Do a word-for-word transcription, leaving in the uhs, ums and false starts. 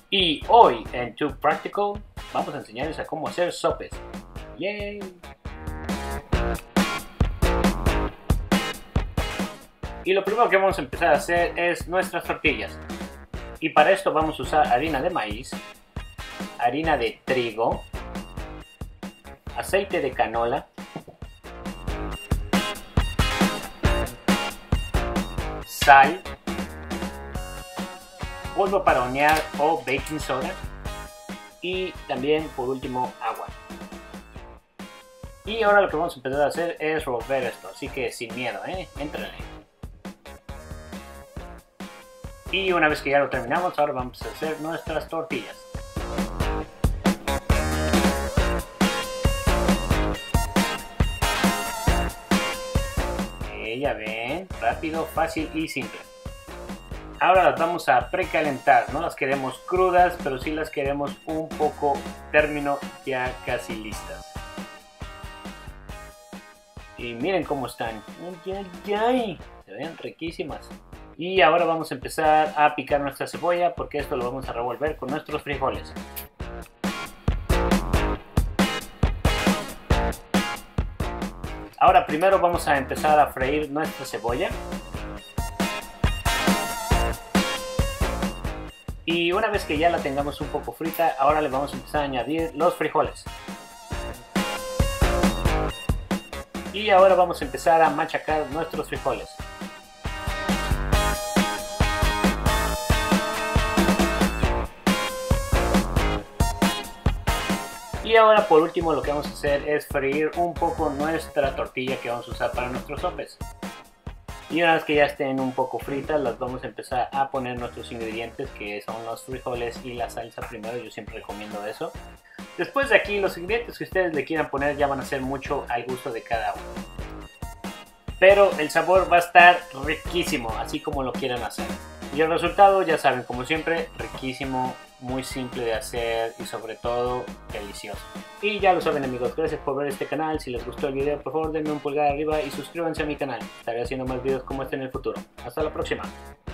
Y hoy en Too Practical vamos a enseñarles a cómo hacer sopes. ¡Yay! Y lo primero que vamos a empezar a hacer es nuestras tortillas. Y para esto vamos a usar harina de maíz, harina de trigo, aceite de canola, sal, polvo para hornear o baking soda y también por último agua. Y ahora lo que vamos a empezar a hacer es revolver esto, así que sin miedo, ¿eh? Éntrenle. Y una vez que ya lo terminamos, ahora vamos a hacer nuestras tortillas. Eh, ya ven, rápido, fácil y simple. Ahora las vamos a precalentar, no las queremos crudas, pero sí las queremos un poco término ya casi listas. Y miren cómo están, ¡ay, ay, ay! Se ven riquísimas. Y ahora vamos a empezar a picar nuestra cebolla porque esto lo vamos a revolver con nuestros frijoles. Ahora primero vamos a empezar a freír nuestra cebolla. Y una vez que ya la tengamos un poco frita, ahora le vamos a empezar a añadir los frijoles. Y ahora vamos a empezar a machacar nuestros frijoles. Y ahora por último lo que vamos a hacer es freír un poco nuestra tortilla que vamos a usar para nuestros sopes. Y una vez que ya estén un poco fritas, las vamos a empezar a poner nuestros ingredientes, que son los frijoles y la salsa primero. Yo siempre recomiendo eso. Después de aquí, los ingredientes que ustedes le quieran poner ya van a ser mucho al gusto de cada uno. Pero el sabor va a estar riquísimo, así como lo quieran hacer. Y el resultado, ya saben, como siempre, riquísimo, muy simple de hacer y sobre todo delicioso. Y ya lo saben, amigos, gracias por ver este canal. Si les gustó el video, por favor denme un pulgar arriba y suscríbanse a mi canal. Estaré haciendo más videos como este en el futuro. Hasta la próxima.